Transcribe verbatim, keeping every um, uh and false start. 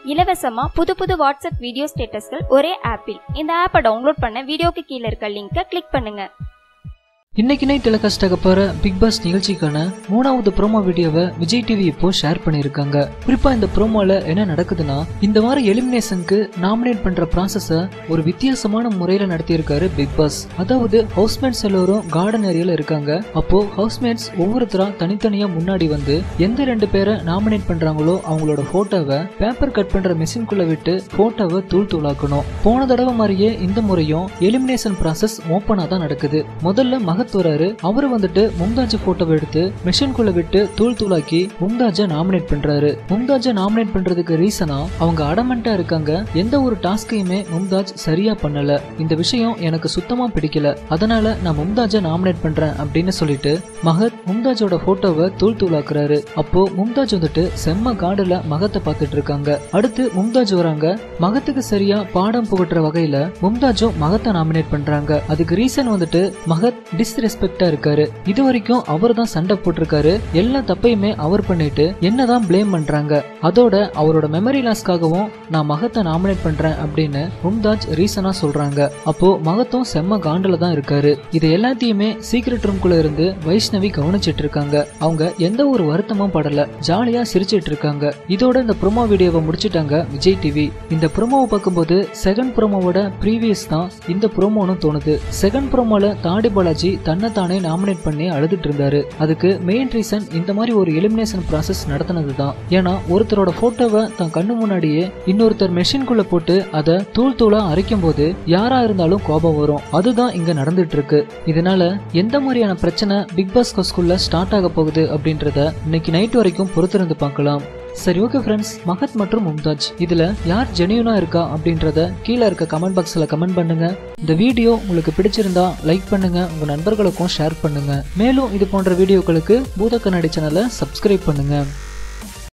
இலவசமா புது புது வாட்ஸ்அப் வீடியோ ஸ்டேட்டஸ்கள் ஒரே ஆப்பில். இந்த ஆப்பை டவுன்லோட் பண்ண வீடியோக்கு கீழே இருக்க லிங்கை கிளிக் பண்ணுங்க. இன்னைக்கு நைட் டெலிகாஸ்ட் ஆக போற பிக் பாஸ் நிகழ்ச்சிக்கான மூணாவது ப்ரோமோ வீடியோவை விஜய் டிவி இப்போ ஷேர் பண்ணிருக்காங்க. குறிப்பா இந்த ப்ரோமோல என்ன நடக்குதுன்னா, இந்த வாரம் எலிமினேஷனுக்கு நாமினேட் பண்ற ப்ராசஸ ஒரு வித்தியாசமான முறையில நடத்தியிருக்காரு பிக் பாஸ். அதாவது ஹவுஸ்மேட்ஸ் எல்லாரும் கார்டன் ஏரியால இருக்காங்க. அப்போ ஹவுஸ்மேட்ஸ் ஒவ்வொருத்தரா தனித்தனியா முன்னாடி வந்து எந்த ரெண்டு பேரை நாமினேட் பண்றாங்களோ அவங்களோட போட்டோவை பேப்பர் கட் பண்ற மெஷின்குள்ள விட்டு போட்டோவை தூள் தூளாக்கணும். போன தடவை மாதிரியே இந்த முறையும் எலிமினேஷன் ப்ராசஸ் ஓப்பனா தான் நடக்குது. முதல்ல மக வராரு. அவரு வந்துட்டு மும்தாஜ் போட்டோவை எடுத்து மெஷின்குள்ள விட்டு தூள் தூளாக்கி மும்தாஜை நாமினேட் பண்றாரு. மும்தாஜை நாமினேட் பண்றதுக்கு ரீசனா அவங்க அடமெண்டா இருக்காங்க. எந்த ஒரு டாஸ்கையுமே மும்தாஜ் சரியா பண்ணல. இந்த விஷயம் எனக்கு சுத்தமா பிடிக்கல, அதனால நான் மும்தாஜை நாமினேட் பண்றேன் அப்படின்னு சொல்லிட்டு மகத் மும்தாஜோட போட்டோவை தூள் தூளாக்குறாரு. அப்போ மும்தாஜ் வந்துட்டு செம்ம காடுல மகத்தை பார்த்துட்டு இருக்காங்க. அடுத்து மும்தாஜ் வராங்க. மகத்துக்கு சரியா பாடம் புகட்டுற வகையில மும்தாஜும் மகத்தை நாமினேட் பண்றாங்க. அதுக்கு ரீசன் வந்துட்டு மகத் டிஸ்ரெஸ்பெக்டா இருக்காரு. இது வரைக்கும் அவர் தான் சண்டை போட்டிருக்காரு. எல்லா தப்பையுமே அவர் பண்ணிட்டு என்னதான் பிளேம் பண்றாங்க. அதோட அவரோட மெமரி லாஸ்க்காகவும் நான் மகத்தை நாமினேட் பண்றேன் அப்படின்னு மும்தாஜ் ரீசனா சொல்றாங்க. அப்போ மகத்தும் செம்ம காண்டுல தான் இருக்காரு. இது எல்லாத்தையுமே சீக்ரெட் ரூம்குள்ள இருந்து வைஷ்ணவி கவனிச்சிட்டு இருக்காங்க. அவங்க எந்த ஒரு வருத்தமும் படல, ஜாலியா சிரிச்சிட்டு இருக்காங்க. இதோட இந்த ப்ரோமோ வீடியோவை முடிச்சிட்டாங்க விஜய் டிவி. இந்த ப்ரோமோவை பார்க்கும்போது செகண்ட் ப்ரோமோவோட ப்ரீவியஸ் தான் இந்த ப்ரோமோன்னு தோணுது. செகண்ட் ப்ரோமோல தாடி பாலாஜி தன்னை தானே நாமினேட் பண்ணி அழுதுட்டு இருந்தாரு. அதுக்கு மெயின் ரீசன் இந்த மாதிரி ஒரு எலிமினேஷன் ப்ராசஸ் நடத்தினது தான். ஏன்னா ஒருத்தரோட போட்டோவை தன் கண்ணு முன்னாடியே இன்னொருத்தர் மெஷின்குள்ள போட்டு அதை தூள் தூளா அரைக்கும் போது யாரா இருந்தாலும் கோபம் வரும். அதுதான் இங்க நடந்துட்டு இருக்கு. இதனால எந்த மாதிரியான பிரச்சனை பிக் பாஸ் ஹவுஸ்குள்ள ஸ்டார்ட் ஆக போகுது அப்படின்றத இன்னைக்கு நைட் வரைக்கும் பொறுத்திருந்து பார்க்கலாம். சரி, ஓகே ஃப்ரெண்ட்ஸ், மகத் மற்றும் மும்தாஜ் இதுல யார் ஜெனியூனா இருக்கா அப்படின்றத கீழே இருக்க கமெண்ட் பாக்ஸ்ல கமெண்ட் பண்ணுங்க. இந்த வீடியோ உங்களுக்கு பிடிச்சிருந்தா லைக் பண்ணுங்க, உங்க நண்பர்களுக்கும் ஷேர் பண்ணுங்க. மேலும் இது போன்ற வீடியோக்களுக்கு பூத கண்ணாடி சேனலை சப்ஸ்கிரைப் பண்ணுங்க.